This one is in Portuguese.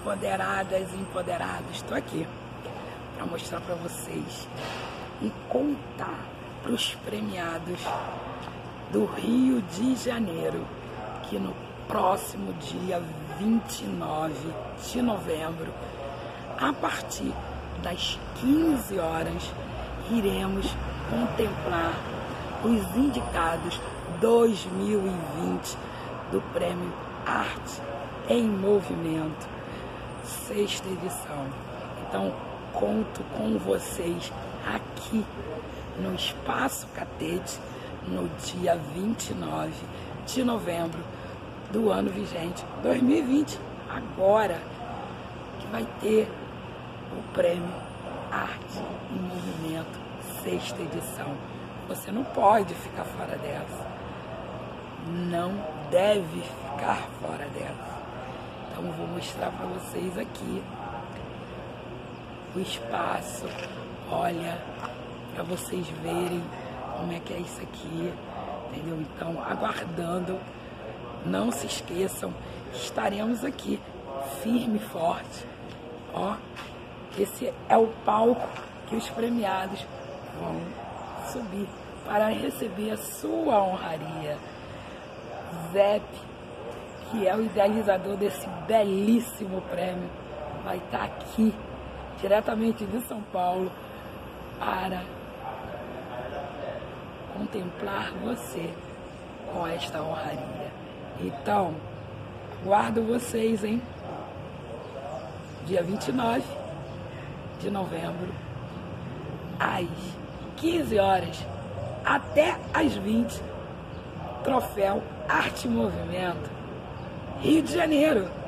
empoderadas e empoderados, estou aqui para mostrar para vocês e contar para os premiados do Rio de Janeiro que no próximo dia 29 de novembro, a partir das 15 horas, iremos contemplar os indicados 2020 do Prêmio Arte em Movimento, 6ª edição. Então, conto com vocês aqui no Espaço Catete, no dia 29 de novembro do ano vigente, 2020, agora, que vai ter o Prêmio Arte em Movimento, 6ª edição. Você não pode ficar fora dessa. Não deve ficar fora dessa. Então eu vou mostrar para vocês aqui o espaço. Olha, para vocês verem como é que é isso aqui, entendeu? Então, aguardando, não se esqueçam, estaremos aqui, firme e forte. Ó, esse é o palco que os premiados vão subir para receber a sua honraria. Zep, que é o idealizador desse belíssimo prêmio, vai estar aqui, diretamente de São Paulo, para contemplar você com esta honraria. Então, guardo vocês, hein? Dia 29 de novembro, às 15 horas até às 20, Troféu Arte e Movimento, Rio de Janeiro.